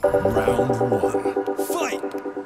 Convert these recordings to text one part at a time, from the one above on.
Round one, fight!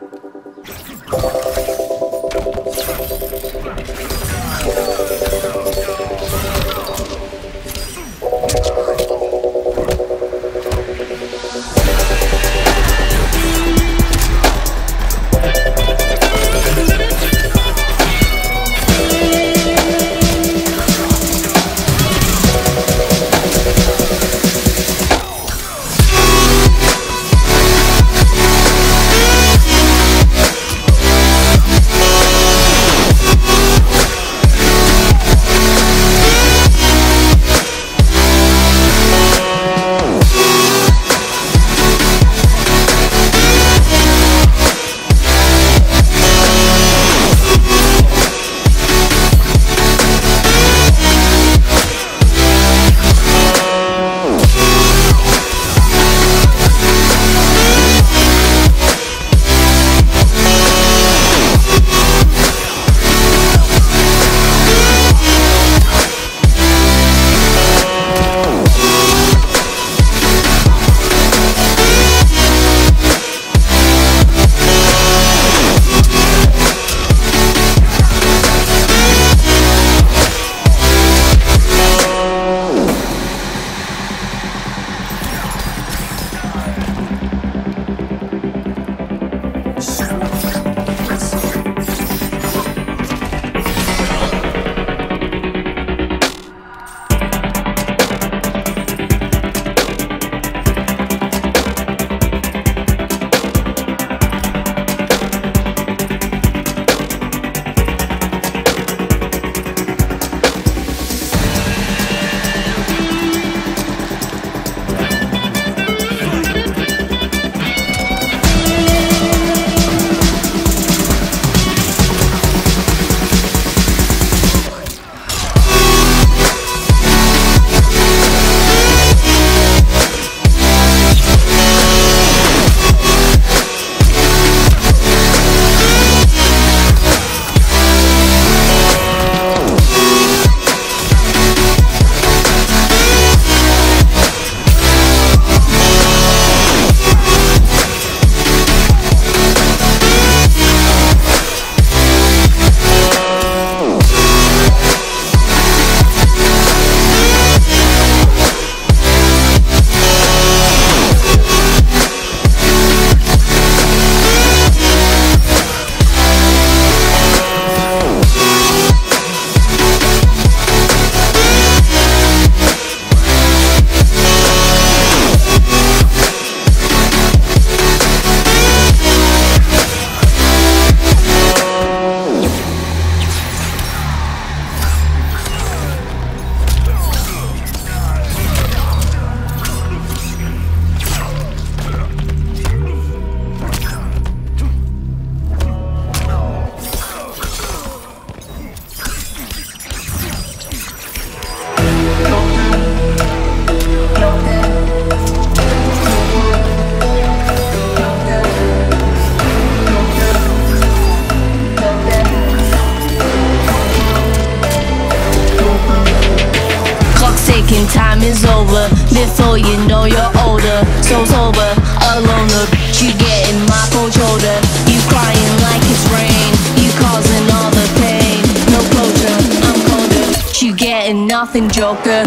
Time is over before you know you're older. So sober, alone, you getting my cold shoulder. You crying like it's rain, you causing all the pain. No closure, I'm colder. You getting nothing, Joker.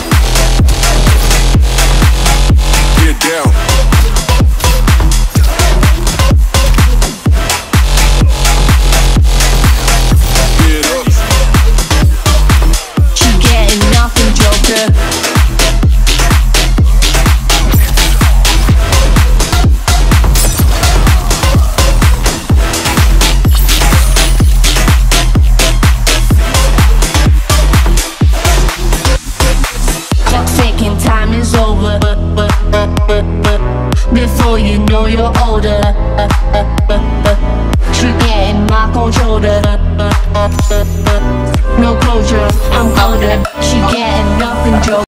Get down. Time is over before you know you're older. You getting my cold shoulder. No closure, I'm colder. She getting nothing, Joker.